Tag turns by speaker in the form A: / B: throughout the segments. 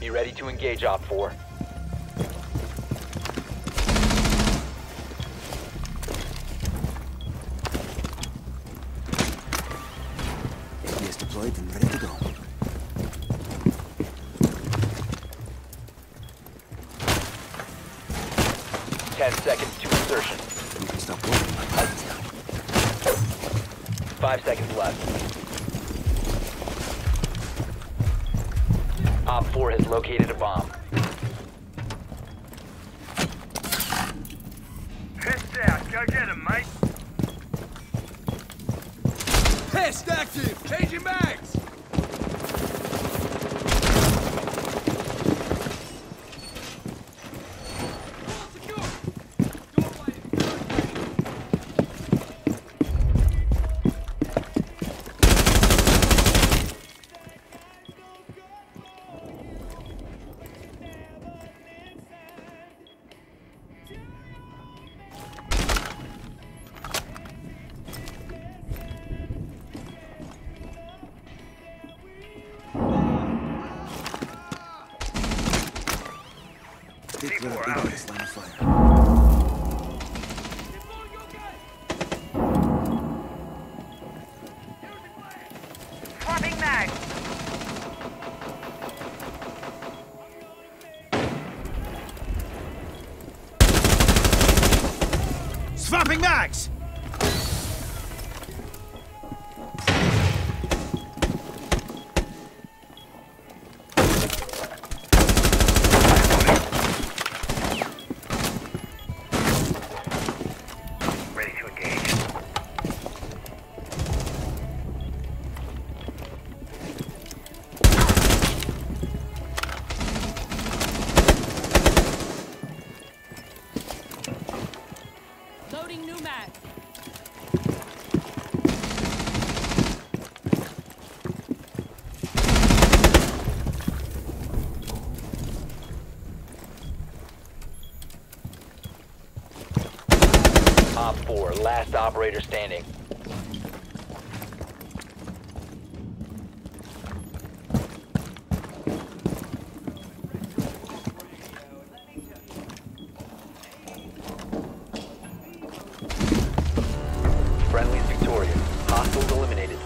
A: Be ready to engage Op 4.
B: APS deployed and ready to go.
A: Ten seconds to insertion.
B: You can stop working my buttons now.
A: 5 seconds left. Op 4 has located a bomb.
C: Pissed out. Go get him, mate.
D: Pest active! Changing mags!
B: Stay clear of APS line of fire.
C: Swapping mag.
D: Swapping mags!
C: Ready to engage.
E: Loading new mag.
A: Op 4, last operator standing. Friendly's victorious. Hostiles eliminated.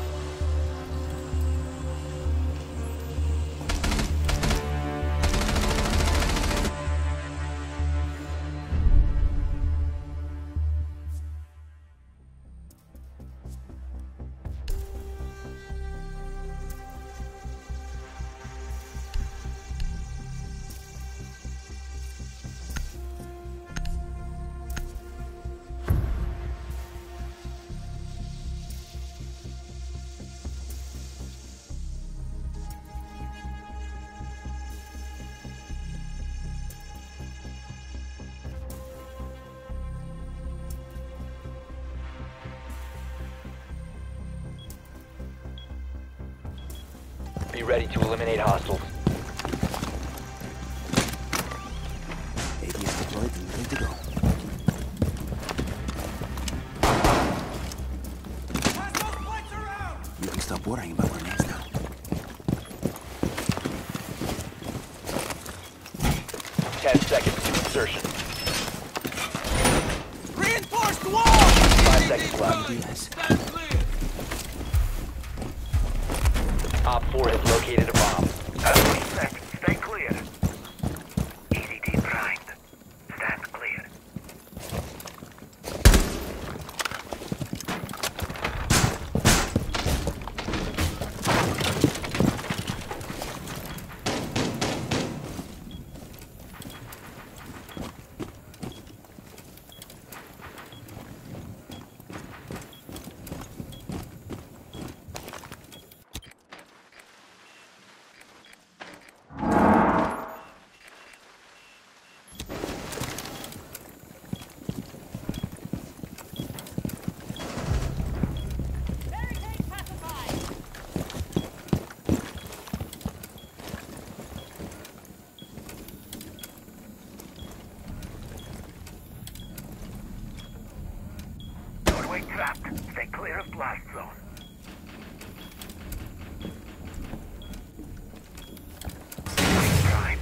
A: Be ready to eliminate hostiles.
B: APS deployed and ready to go. You can stop worrying about grenades now.
A: 10 seconds to insertion.
D: Reinforced wall!
A: 5 seconds left.
B: APS.
A: Op 4 has located a bomb.
C: 20 seconds. Stay clear. EDD primed. Stand clear. Trapped. Stay clear of blast zone. Prime.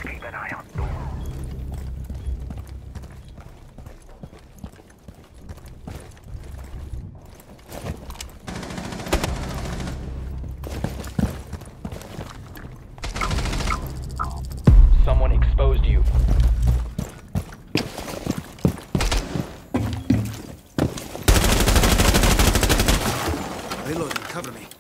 B: Reloading. Cover me.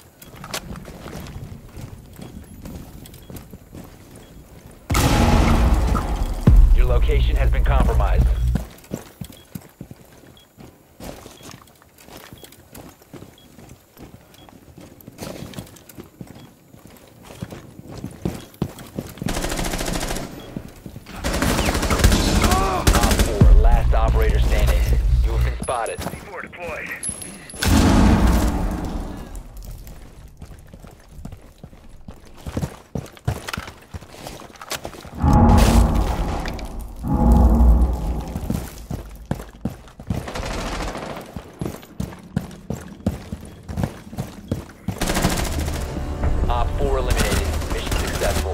A: Your location has been compromised. Op 4, last operator standing. You have been spotted.
C: C4 deployed.
A: Op 4 eliminated. Mission successful.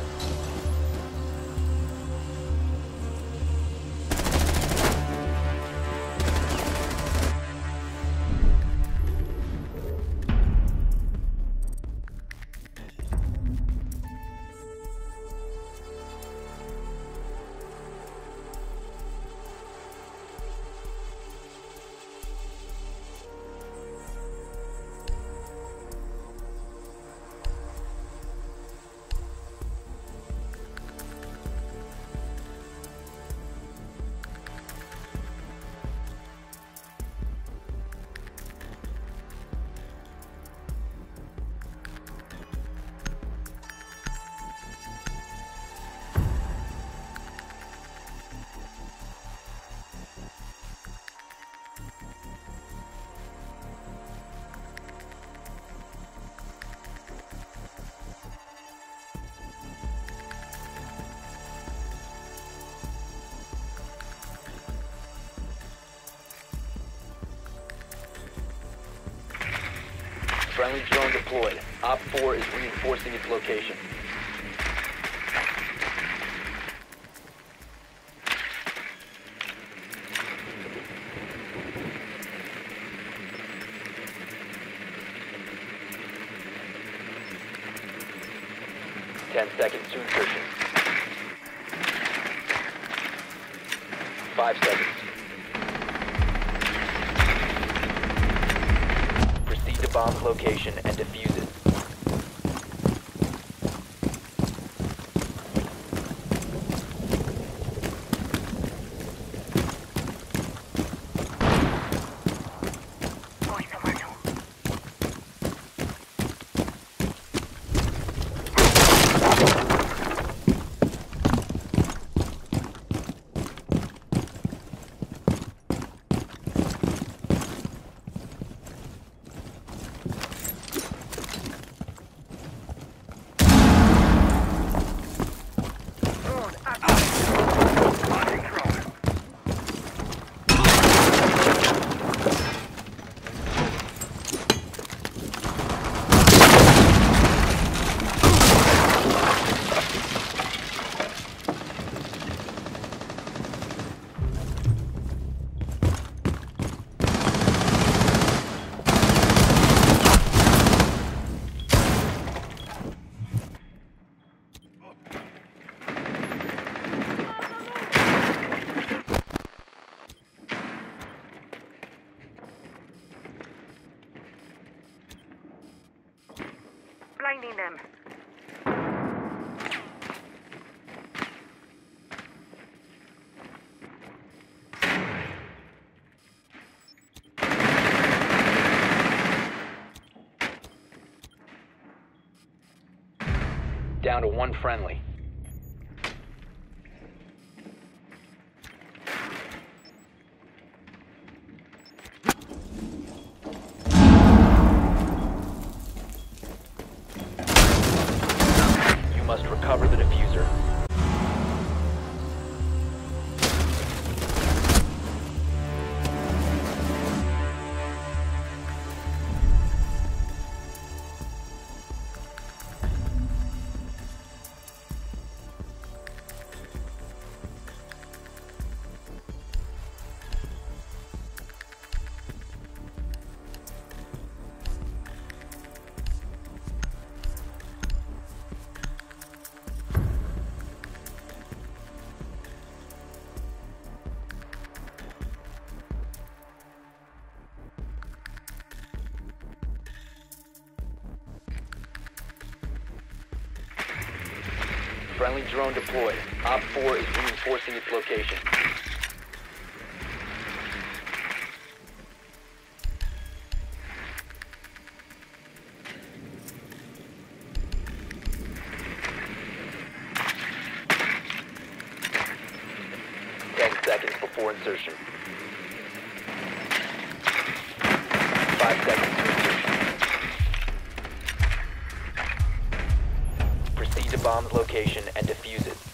A: Friendly drone deployed. Op 4 is reinforcing its location. Ten seconds to insertion. 5 seconds. Proceed to bomb's location and defuse it.
C: Going somewhere new. Drone active. Launching drone. Blinding them.
A: Down to one friendly. You must recover the diffuser. Friendly drone deployed. Op 4 is reinforcing its location. Seconds before insertion. 5 seconds to insertion. Proceed to bomb the location and defuse it.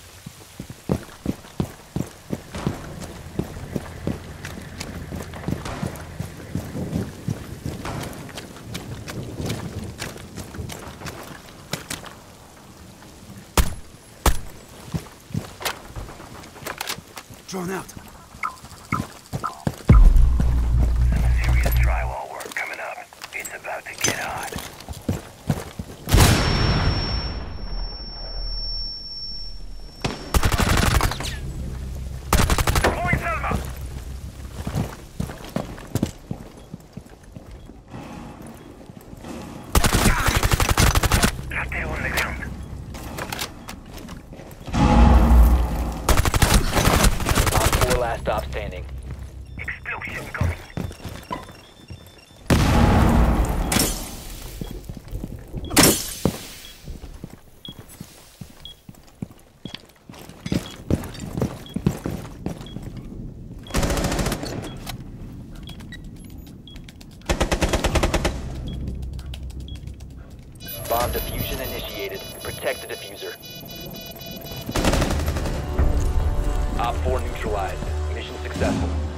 B: Drone out.
C: Serious drywall work coming up. It's about to get hot. Deploying Selma! Ratero on the ground.
A: Op 4 last stop standing.
C: Explosion coming.
A: Bomb diffusion initiated. Protect the diffuser. Op 4 neutralized. Mission successful.